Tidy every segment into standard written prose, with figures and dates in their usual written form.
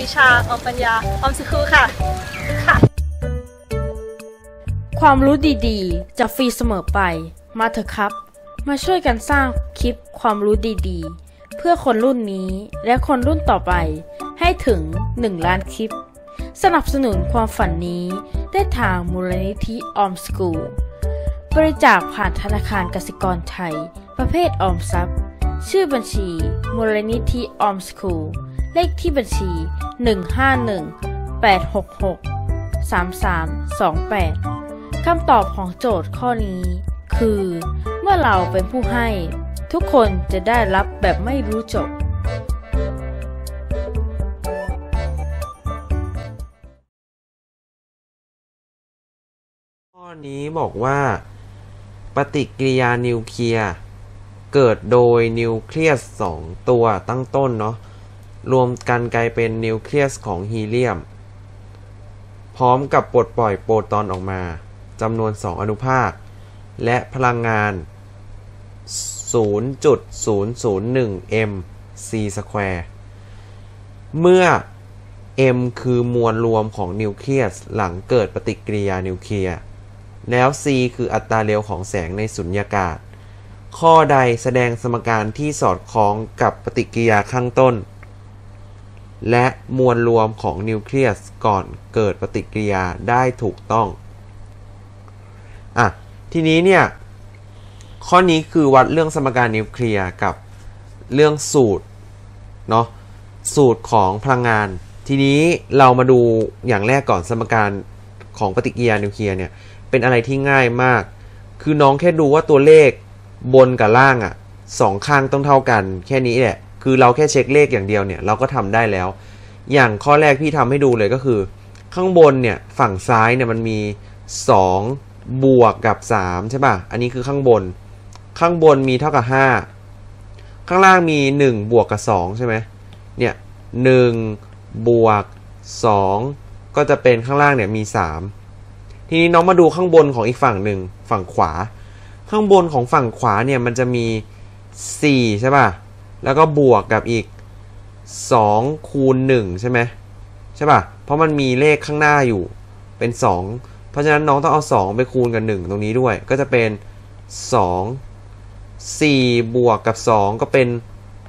วิชาออมปัญญาออมสคูลค่ะความรู้ดีๆจะฟรีเสมอไปมาเถอะครับมาช่วยกันสร้างคลิปความรู้ดีๆเพื่อคนรุ่นนี้และคนรุ่นต่อไปให้ถึง1 ล้านคลิปสนับสนุนความฝันนี้ได้ทางมูลนิธิออมสกูลบริจาคผ่านธนาคารกสิกรไทยประเภทออมทรัพย์ชื่อบัญชีมูลนิธิออมสกูลเลขที่บัญชี151-866-3328คำตอบของโจทย์ข้อนี้คือเมื่อเราเป็นผู้ให้ทุกคนจะได้รับแบบไม่รู้จบข้อนี้บอกว่าปฏิกิริยานิวเคลียร์เกิดโดยนิวเคลียส2ตัวตั้งต้นเนาะรวมกันกลายเป็นนิวเคลียสของฮีเลียมพร้อมกับปลดปล่อยโปรตอนออกมาจำนวน2อนุภาคและพลังงาน 0.001 m c สแควร์เมื่อ m คือมวลรวมของนิวเคลียสหลังเกิดปฏิกิริยานิวเคลียร์แล้ว c คืออัตราเร็วของแสงในสุญญากาศข้อใดแสดงสมการที่สอดคล้องกับปฏิกิริยาข้างต้นและมวลรวมของนิวเคลียสก่อนเกิดปฏิกิริยาได้ถูกต้องทีนี้เนี่ยข้อนี้คือวัดเรื่องสมการนิวเคลียร์กับเรื่องสูตรเนาะสูตรของพลังงานทีนี้เรามาดูอย่างแรกก่อนสมการของปฏิกิริยานิวเคลียร์เนี่ยเป็นอะไรที่ง่ายมากคือน้องแค่ดูว่าตัวเลขบนกับล่าง2 ข้างต้องเท่ากันแค่นี้แหละคือเราแค่เช็คเลขอย่างเดียวเนี่ยเราก็ทำได้แล้วอย่างข้อแรกพี่ทำให้ดูเลยก็คือข้างบนเนี่ยฝั่งซ้ายเนี่ยมันมี2บวกกับ3ใช่ป่ะอันนี้คือข้างบนมีเท่ากับ5ข้างล่างมี1บวกกับ2ใช่ไหมเนี่ย1บวก2ก็จะเป็นข้างล่างเนี่ยมี3ทีนี้น้องมาดูข้างบนของอีกฝั่งหนึ่งฝั่งขวาข้างบนของฝั่งขวาเนี่ยมันจะมี4ใช่ป่ะแล้วก็บวกกับอีก2คูณ1ใช่ไหมใช่ป่ะเพราะมันมีเลขข้างหน้าอยู่เป็น2เพราะฉะนั้นน้องต้องเอา2ไปคูณกับ1ตรงนี้ด้วยก็จะเป็น4บวกกับ2ก็เป็น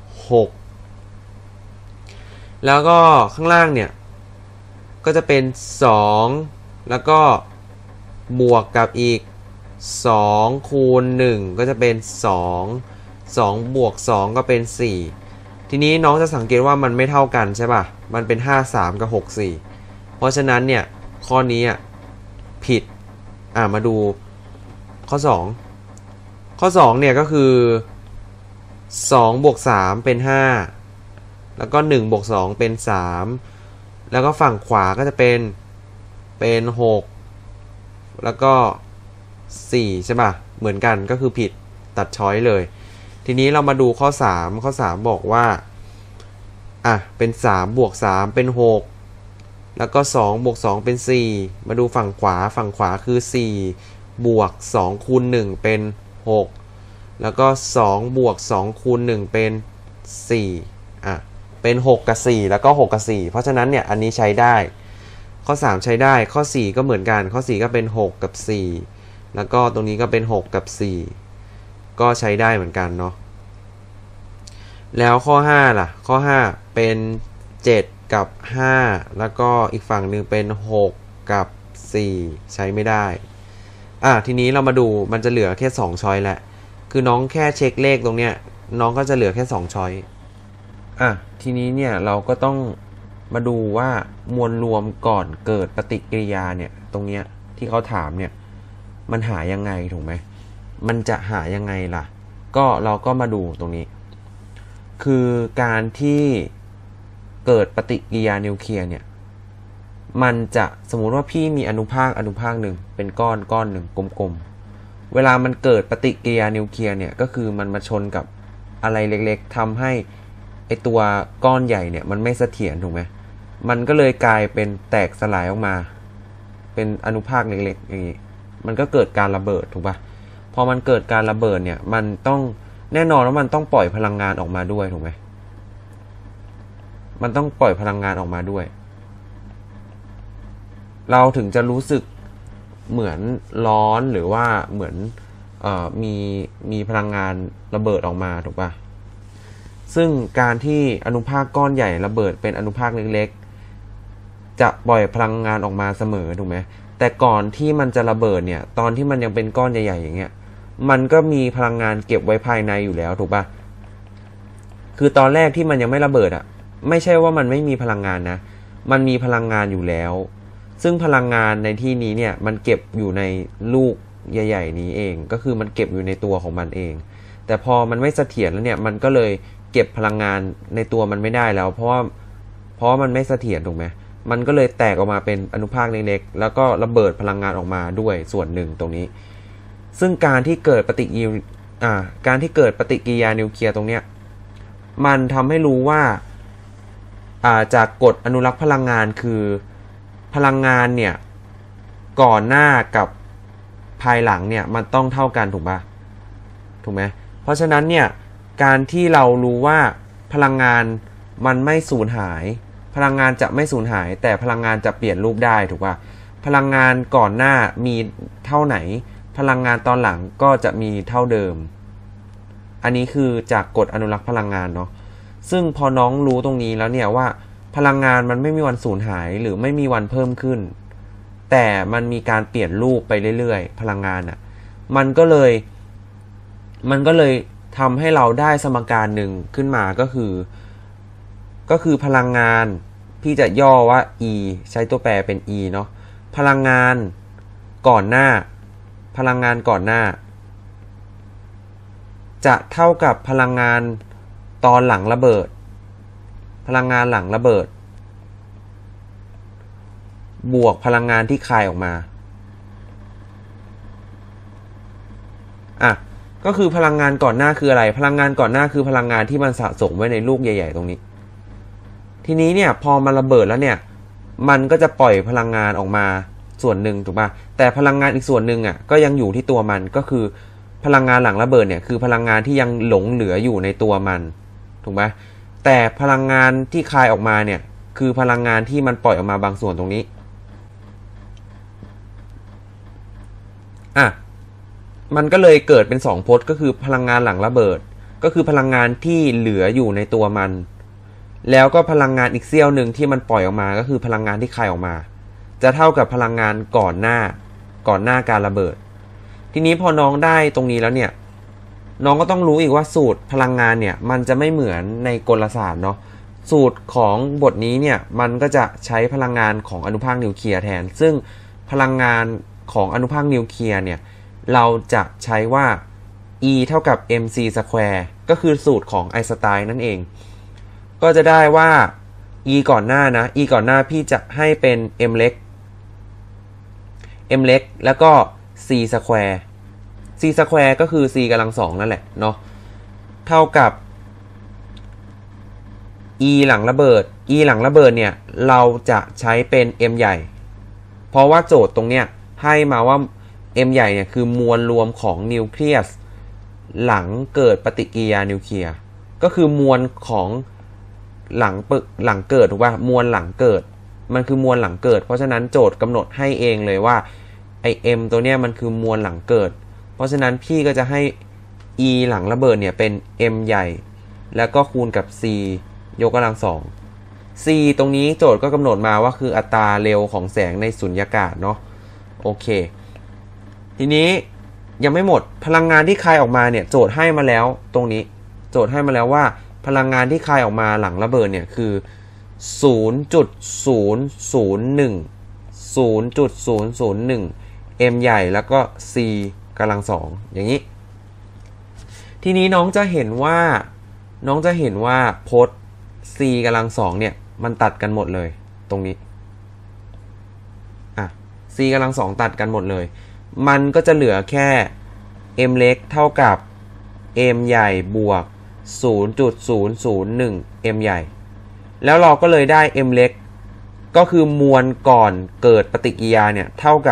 6แล้วก็ข้างล่างเนี่ยก็จะเป็น2แล้วก็บวกกับอีก2คูณ1ก็จะเป็น2บวก2ก็เป็น4ทีนี้น้องจะสังเกตว่ามันไม่เท่ากันใช่ป่ะมันเป็น53กับ64เพราะฉะนั้นเนี่ยข้อนี้ผิดมาดูข้อ2เนี่ยก็คือ2บวก3เป็น5แล้วก็1บวก2เป็น3แล้วก็ฝั่งขวาก็จะเป็น6แล้วก็4ใช่ป่ะเหมือนกันก็คือผิดตัดช้อยเลยทีนี้เรามาดูข้อ3บอกว่าเป็น3บวก3เป็น6แล้วก็2บวก2เป็น4มาดูฝั่งขวาคือ4บวก2คูณ1เป็น6แล้วก็2บวก2คูณ1เป็น4เป็น6กับ4แล้วก็6กับ4เพราะฉะนั้นเนี่ยอันนี้ใช้ได้ข้อ3ใช้ได้ข้อ4ก็เหมือนกันข้อ4ก็เป็น6กับ4แล้วก็ตรงนี้ก็เป็น6กับ4ก็ใช้ได้เหมือนกันเนาะแล้วข้อ5ล่ะข้อ5เป็น7กับ5แล้วก็อีกฝั่งหนึ่งเป็น6กับ4ใช้ไม่ได้ทีนี้เรามาดูมันจะเหลือแค่2ช้อยแหละคือน้องแค่เช็คเลขตรงเนี้ยน้องก็จะเหลือแค่2ช้อยทีนี้เนี่ยเราก็ต้องมาดูว่ามวลรวมก่อนเกิดปฏิกิริยาเนี่ยตรงเนี้ยที่เขาถามเนี่ยมันหายังไงถูกไหมมันจะหายังไงล่ะก็เราก็มาดูตรงนี้คือการที่เกิดปฏิกิริยานิวเคลียร์เนี่ยมันจะสมมุติว่าพี่มีอนุภาคหนึ่งเป็นก้อนหนึ่งกลมๆเวลามันเกิดปฏิกิริยานิวเคลียร์เนี่ยก็คือมันมาชนกับอะไรเล็กๆทำให้ไอตัวก้อนใหญ่เนี่ยมันไม่เสถียรถูกไหมมันก็เลยกลายเป็นแตกสลายออกมาเป็นอนุภาคเล็กๆอย่างนี้มันก็เกิดการระเบิดถูกปะพอมันเกิดการระเบิดเนี่ยมันต้องแน่นอนว่ามันต้องปล่อยพลังงานออกมาด้วยถูกไหมมันต้องปล่อยพลังงานออกมาด้วยเราถึงจะรู้สึกเหมือนร้อนหรือว่าเหมือนมีพลังงานระเบิดออกมาถูกป่ะซึ่งการที่อนุภาคก้อนใหญ่ระเบิดเป็นอนุภาคเล็กๆจะปล่อยพลังงานออกมาเสมอถูกไหมแต่ก่อนที่มันจะระเบิดเนี่ยตอนที่มันยังเป็นก้อนใหญ่ๆอย่างเงี้ยมันก็มีพลังงานเก็บไว้ภายในอยู่แล้วถูกป่ะคือตอนแรกที่มันยังไม่ระเบิดอ่ะไม่ใช่ว่ามันไม่มีพลังงานนะมันมีพลังงานอยู่แล้วซึ่งพลังงานในที่นี้เนี่ยมันเก็บอยู่ในลูกใหญ่ๆนี้เองก็คือมันเก็บอยู่ในตัวของมันเองแต่พอมันไม่เสถียรแล้วเนี่ยมันก็เลยเก็บพลังงานในตัวมันไม่ได้แล้วเพราะว่ามันไม่เสถียรถูกไหมมันก็เลยแตกออกมาเป็นอนุภาคเล็กๆแล้วก็ระเบิดพลังงานออกมาด้วยส่วนหนึ่งตรงนี้ซึ่งการที่เกิดปฏิกิริยานิวเคลียร์ตรงเนี้ยมันทำให้รู้ว่าจากกฎอนุรักษ์พลังงานคือพลังงานเนี่ยก่อนหน้ากับภายหลังเนี่ยมันต้องเท่ากันถูกไหมเพราะฉะนั้นเนี่ยการที่เรารู้ว่าพลังงานมันไม่สูญหายพลังงานจะไม่สูญหายแต่พลังงานจะเปลี่ยนรูปได้ถูกป่ะพลังงานก่อนหน้ามีเท่าไหนพลังงานตอนหลังก็จะมีเท่าเดิมอันนี้คือจากกฎอนุรักษ์พลังงานเนาะซึ่งพอน้องรู้ตรงนี้แล้วเนี่ยว่าพลังงานมันไม่มีวันสูญหายหรือไม่มีวันเพิ่มขึ้นแต่มันมีการเปลี่ยนรูปไปเรื่อยๆพลังงานอ่ะมันก็เลยทำให้เราได้สมการหนึ่งขึ้นมาก็คือพลังงานพี่จะย่อว่า E ใช้ตัวแปรเป็น E เนาะพลังงานก่อนหน้าจะเท่ากับพลังงานตอนหลังระเบิดพลังงานหลังระเบิดบวกพลังงานที่คายออกมาก็คือพลังงานก่อนหน้าคืออะไรพลังงานก่อนหน้าคือพลังงานที่มันสะสมไว้ในลูกใหญ่ๆตรงนี้ทีนี้เนี่ยพอมันระเบิดแล้วเนี่ยมันก็จะปล่อยพลังงานออกมาส่วนหนึ่งถูกป่ะแต่พลังงานอีกส่วนหนึ่งก็ยังอยู่ที่ตัวมันก็คือพลังงานหลังระเบิดเนี่ยคือพลังงานที่ยังหลงเหลืออยู่ในตัวมันถูกไหมแต่พลังงานที่คายออกมาเนี่ยคือพลังงานที่มันปล่อยออกมาบางส่วนตรงนี้มันก็เลยเกิดเป็น2พจน์ก็คือพลังงานหลังระเบิดก็คือพลังงานที่เหลืออยู่ในตัวมันแล้วก็พลังงานอีกเสี้ยวหนึ่งที่มันปล่อยออกมาก็คือพลังงานที่คายออกมาจะเท่ากับพลังงานก่อนหน้าการระเบิดทีนี้พอน้องได้ตรงนี้แล้วเนี่ยน้องก็ต้องรู้อีกว่าสูตรพลังงานเนี่ยมันจะไม่เหมือนในกลศาสตร์เนาะสูตรของบทนี้เนี่ยมันก็จะใช้พลังงานของอนุภาคนิวเคลียร์แทนซึ่งพลังงานของอนุภาคนิวเคลียร์เนี่ยเราจะใช้ว่า E เท่ากับ mc square ก็คือสูตรของไอน์สไตน์นั่นเองก็จะได้ว่า E ก่อนหน้านะ E ก่อนหน้าพี่จะให้เป็น m เล็กแล้วก็ c square c square ก็คือ c กำลังสองนั่นแหละเนาะเท่ากับ E หลังระเบิด E หลังระเบิดเนี่ยเราจะใช้เป็น m ใหญ่เพราะว่าโจทย์ตรงเนี้ยให้มาว่าM ใหญ่เนี่ยคือมวลรวมของนิวเคลียสหลังเกิดปฏิกิริยานิวเคลียร์ก็คือมวลของหลังเกิดถูกป่ะมวลหลังเกิดมันคือมวลหลังเกิดเพราะฉะนั้นโจทย์กำหนดให้เองเลยว่าไอ M ตัวเนี้ยมันคือมวลหลังเกิดเพราะฉะนั้นพี่ก็จะให้ E หลังระเบิดเนี่ยเป็น M ใหญ่แล้วก็คูณกับ C ยกกำลังสอง C ตรงนี้โจทย์ก็กำหนดมาว่าคืออัตราเร็วของแสงในสุญญากาศเนาะโอเคทีนี้ยังไม่หมดพลังงานที่คายออกมาเนี่ยโจทย์ให้มาแล้วตรงนี้โจทย์ให้มาแล้วว่าพลังงานที่คายออกมาหลังระเบิดเนี่ยคือ 0.001 m ใหญ่แล้วก็ c กำลังสองอย่างนี้ทีนี้น้องจะเห็นว่าพจน์ c กำลังสองเนี่ยมันตัดกันหมดเลยตรงนี้c กำลังสองตัดกันหมดเลยมันก็จะเหลือแค่ m เล็กเท่ากับ m ใหญ่บวก 0.001 m ใหญ่แล้วเราก็เลยได้ m เล็กก็คือมวลก่อนเกิดปฏิกิริยาเนี่ยเท่ากับ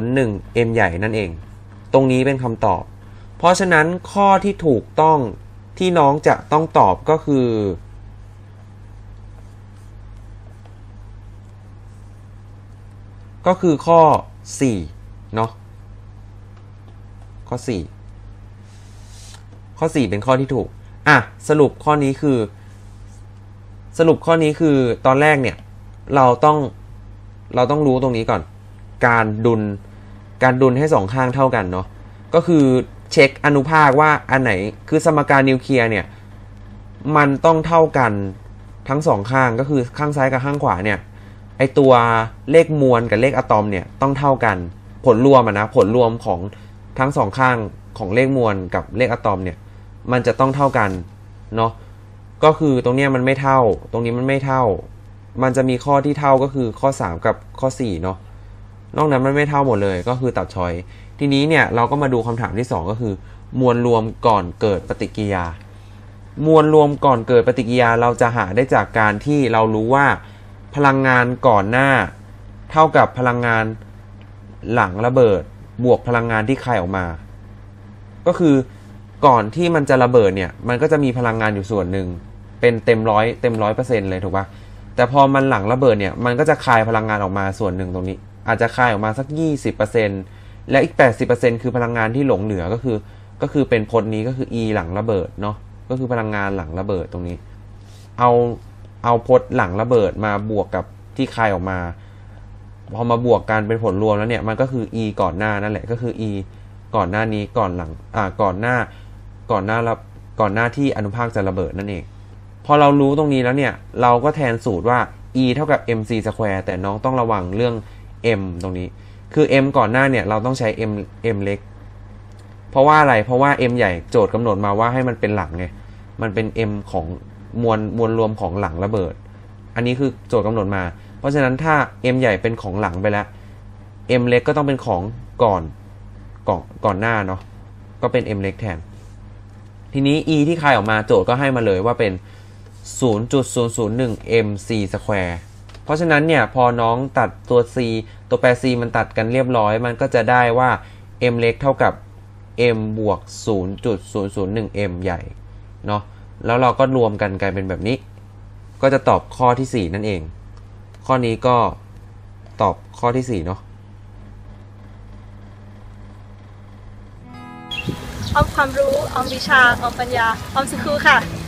1.001 m ใหญ่นั่นเองตรงนี้เป็นคำตอบเพราะฉะนั้นข้อที่ถูกต้องที่น้องจะต้องตอบก็คือข้อ4เนาะข้อ4เป็นข้อที่ถูกสรุปข้อนี้คือตอนแรกเนี่ยเราต้องรู้ตรงนี้ก่อนการดุลให้สองข้างเท่ากันเนาะก็คือเช็คอนุภาคว่าอันไหนคือสมการนิวเคลียร์เนี่ยมันต้องเท่ากันทั้งสองข้างก็คือข้างซ้ายกับข้างขวาเนี่ยไอตัวเลขมวลกับเลขอะตอมเนี่ยต้องเท่ากันผลรวมผลรวมของทั้งสองข้างของเลขมวลกับเลขอะตอมเนี่ยมันจะต้องเท่ากันเนาะก็คือตรงเนี้ยมันไม่เท่าตรงนี้มันไม่เท่ามันจะมีข้อที่เท่าก็คือข้อ3กับข้อ4เนาะนอกนั้นมันไม่เท่าหมดเลยก็คือตัดช้อยทีนี้เนี่ยเราก็มาดูคำถามที่2ก็คือมวลรวมก่อนเกิดปฏิกิริยามวลรวมก่อนเกิดปฏิกิริยาเราจะหาได้จากการที่เรารู้ว่าพลังงานก่อนหน้าเท่ากับพลังงานหลังระเบิดบวกพลังงานที่คายออกมาก็คือก่อนที่มันจะระเบิดเนี่ยมันก็จะมีพลังงานอยู่ส่วนหนึ่งเป็นเต็ม100%เลยถูกปะแต่พอมันหลังระเบิดเนี่ยมันก็จะคายพลังงานออกมาส่วนหนึ่งตรงนี้อาจจะคายออกมาสัก 20% และอีก 80% คือพลังงานที่หลงเหลือก็คือเป็นพจน์นี้ก็คือ E หลังระเบิดเนาะก็คือพลังงานหลังระเบิดตรงนี้เอาพจน์หลังระเบิดมาบวกกับที่คายออกมาพอมาบวกกันเป็นผลรวมแล้วเนี่ยมันก็คือ E ก่อนหน้านั่นแหละก็คือ E ก่อนหน้านี้ก่อนหลังก่อนหน้าที่อนุภาคจะระเบิดนั่นเองพอเรารู้ตรงนี้แล้วเนี่ยเราก็แทนสูตรว่า E เท่ากับ mc square แต่น้องต้องระวังเรื่อง m ตรงนี้คือ m ก่อนหน้าเนี่ยเราต้องใช้ m เล็กเพราะว่าอะไรเพราะว่า m ใหญ่โจทย์กำหนดมาว่าให้มันเป็นหลังไงมันเป็น m ของมวลรวมของหลังระเบิดอันนี้คือโจทย์กำหนดมาเพราะฉะนั้นถ้า m ใหญ่เป็นของหลังไปแล้ว m เล็กก็ต้องเป็นของก่อนหน้าเนาะก็เป็น m เล็กแทนทีนี้ e ที่คายออกมาโจทย์ก็ให้มาเลยว่าเป็น 0.001 mc square เพราะฉะนั้นเนี่ยพอน้องตัดตัว c ตัวแปร c มันตัดกันเรียบร้อยมันก็จะได้ว่า m เล็กเท่ากับ m บวก 0.001 m ใหญ่เนาะแล้วเราก็รวมกันกลายเป็นแบบนี้ก็จะตอบข้อที่4นั่นเองข้อนี้ก็ตอบข้อที่4เนาะออมความรู้ออมวิชาออมปัญญาออมสครูค่ะ